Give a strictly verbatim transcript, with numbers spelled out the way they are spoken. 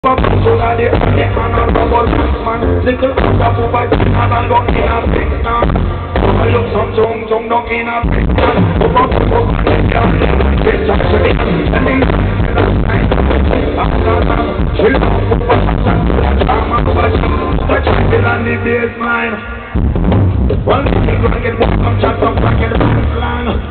Up to the day, man, I'm a bubble man. Little up to by the man, I'm not in a big now. I look some jung jung dog in a big now. Up up to the day, it's actually and these last night. After that, chill out for what I'm a bubble. Touch the land, the bass mine. One thing, I get one, I'm just a bracket.